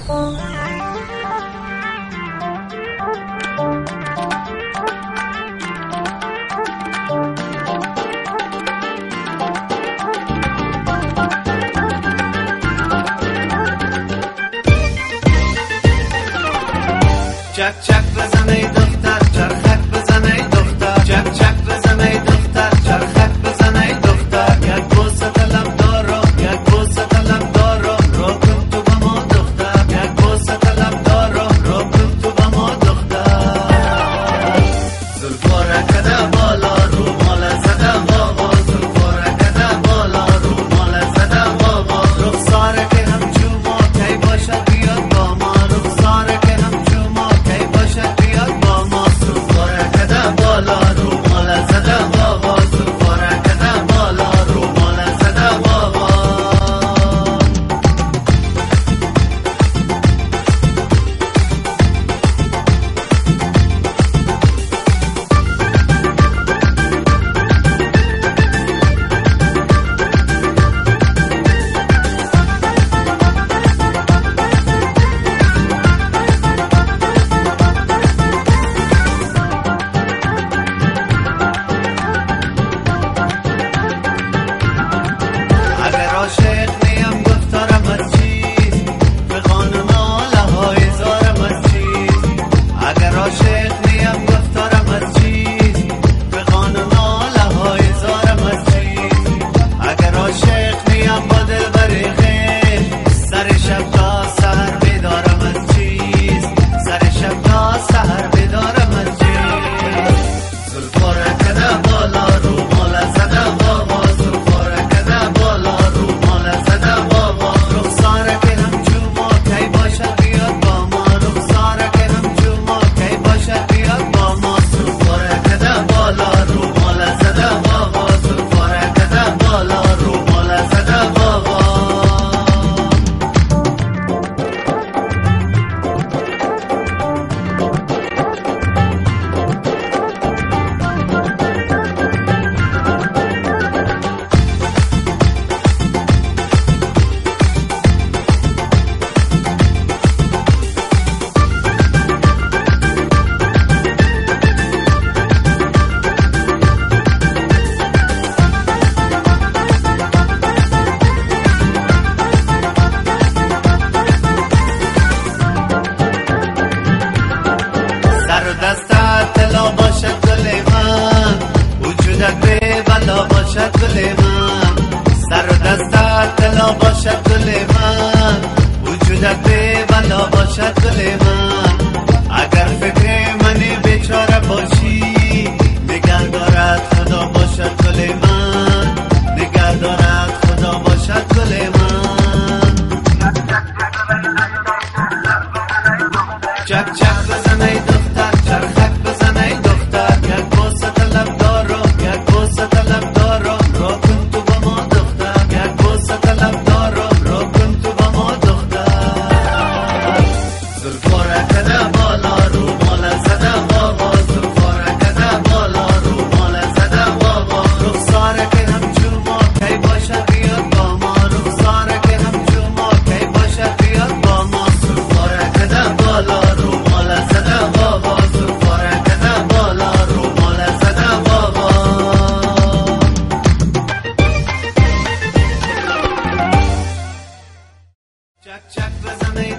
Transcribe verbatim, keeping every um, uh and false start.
چک چک بزن ای دختر، چرخک بزن ای دختر، چک چک بزن ای دختر، چرخک بزن ای دختر. یک بوسه طلب دارم، یک بوسه طلب دارم، رو کن تو با ما دختر. یک بوسه طلب دارم، رو کن تو با ما دختر. زلفا کده بالا، رو مال زده بابا، زلفا کده بالا، رو مال زده بابا. رخساره که همچون ما کی باشد بیاد با ما، رخساره که همچون ما کی باشد بیاد با ما. زلفا کده بالا، رو مال زده بابا، زلفا کده بالا، رو مال زده بابا. اگر عاشق نیم گفتارم از چیز، به قانون آله زارم از چیز. اگر عاشق نیم گفتارم از چیز، به قانون آله زارم از چیز. اگر عاشق نیم با دل بری خیش، سر شب تا سهر بیدارم از چیز، سر شب تا سهر بیدارم از چیز. زلفا کده بالا، رو مال زده بابا، زلفا کده بالا، رو مال زده بابا. رخساره که همچون ما کی باشد بیاد با ما، رخساره که همچون ما کی باشد بیاد با ما. زلفا کده بالا، رو مال زده بابا، زلفا کده بالا، رو مال زده بابا. سر و دستت طلا باشد گل من، وجودت به بلا باشد گل من. سر و دستت طلا باشد گل من، وجودت به بلا باشد گل من. اگر فکر منی بیچاره باشی، نگه دارد خدا باشد گل من، نگه دارد خدا باشد گل من. چک چک بزن ای دختر، چرخک بزن ای دختر. یک بوسه طلب دارم، یک بوسه طلب دارم، رو کن تو با ما دختر. یک بوسه طلب دارم، رو کن تو با ما دختر. زلفا کده بالا، رو مال زده بابا، زلفا کده بالا، رو مال زده بابا. رخساره که همچون ما کی باشد بیاد با ما، رخساره که همچون ما کی باشد بیاد با ما. زلفا کده بالا، رو مال زده بابا، زلفا کده بالا، رو مال زده بابا. چک چک بزن ای